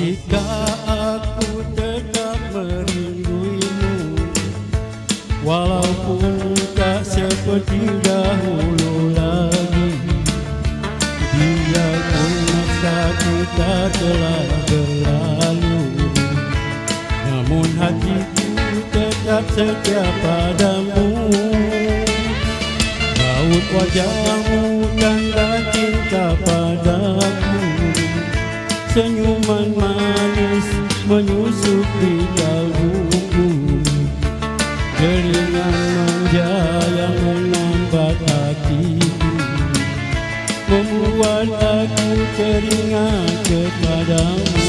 Masihkah aku tetap merinduimu, walaupun tak seperti dahulu lagi. Biarpun masa kita telah berlalu, namun hatiku tetap setia padamu. Raut wajahmu tanda cinta padaku, senyuman manis menyusup di kalbuku, keringat manja yang menambat hatiku, membuat aku teringat kepadamu.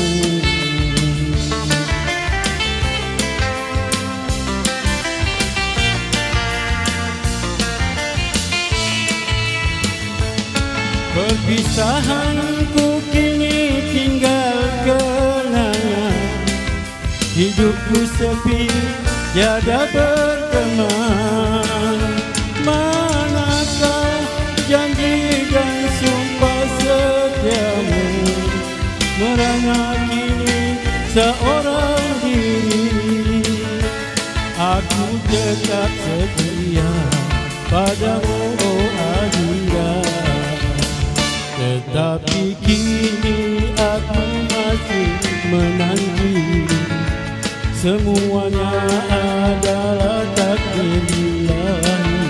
Perpisahanku kini tinggal kenangan, hidupku sepi tiada berteman. Manakah janji dan sumpah setiamu, merana kini seorang diri. Aku tetap setia padamu, oh Adinda, tetapi kini aku masih menanti. Semuanya adalah takdir ilahi.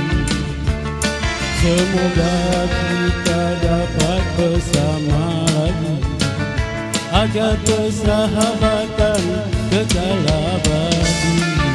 Semoga kita dapat bersama lagi, agar persahabatan kekal abadi.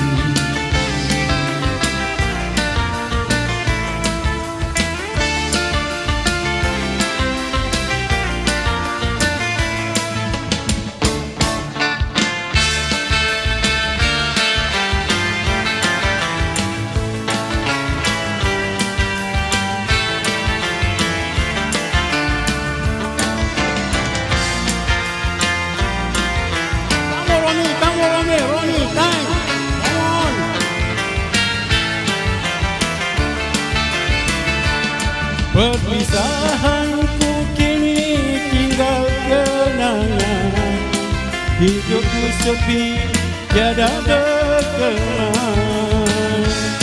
Perpisahanku kini tinggal kenangan, hidupku sepi tiada berkenan.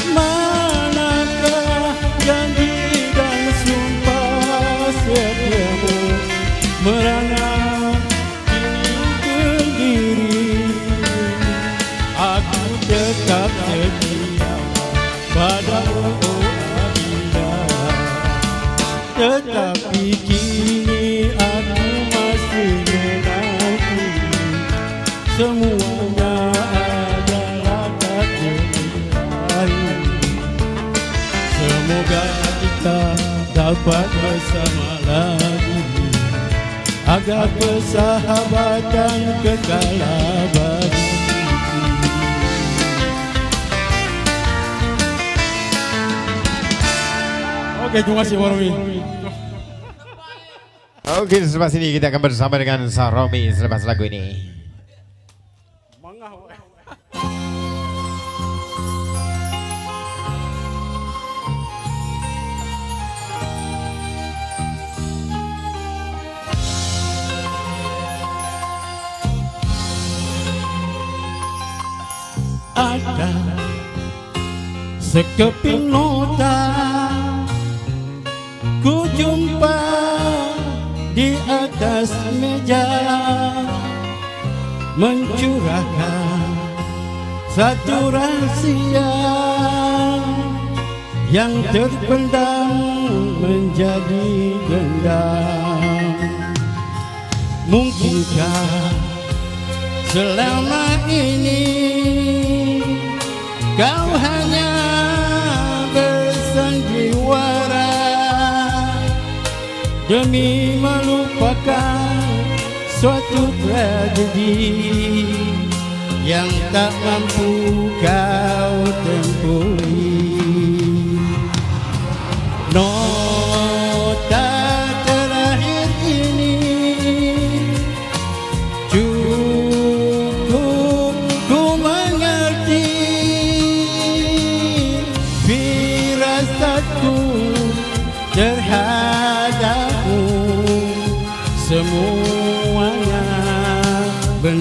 Manakah janji dan sumpah setiamu, merana kini sendiri. Aku tetap setia padamu, oh Adinda, tetapi kini aku masih menanti. Semuanya adalah takdir ilahi. Semoga kita dapat bersama lagi, agar persahabatan kekal abadi. Oke, terima kasih Romi. Oke, selepas ini kita akan bersama dengan Sang Romi selepas lagu ini. Ada sekeping nota ku jumpa di atas meja, mencurahkan satu rahasia yang terpendam menjadi dendam. Mungkinkah selama ini kau hanya bersandiwara demi melupakan suatu tragedi yang tak mampu kau tempuri. Nota terakhir ini cukup ku mengerti firasatku terhadapmu. Semuanya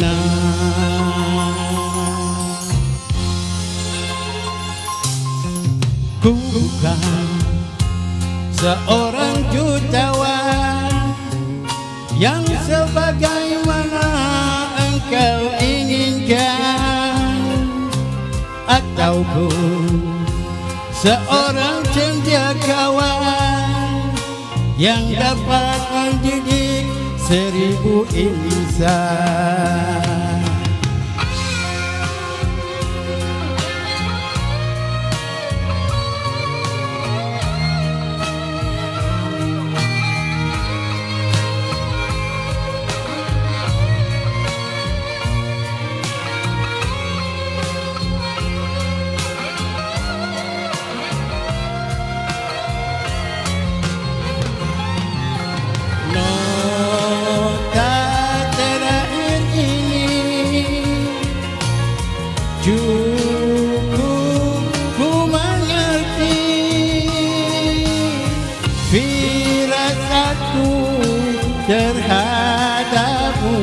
Ku bukan seorang jutawan yang sebagaimana engkau inginkan, ataupun seorang cendekiawan yang dapat mendidik 1000 insan. Cukup ku mengerti firasatku terhadapmu,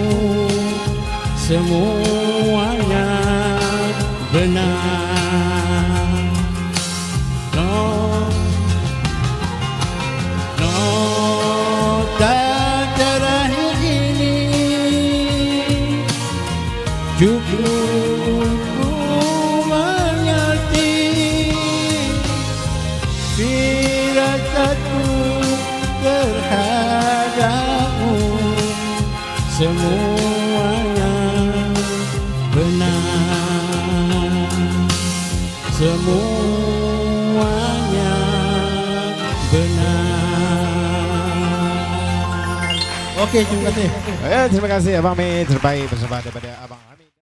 semuanya benar. Nota terakhir ini cukup firasatku terhadapmu, semuanya benar, semuanya benar. Okey, terima kasih. Terima kasih Abang Mit, terbaik bersama daripada Abang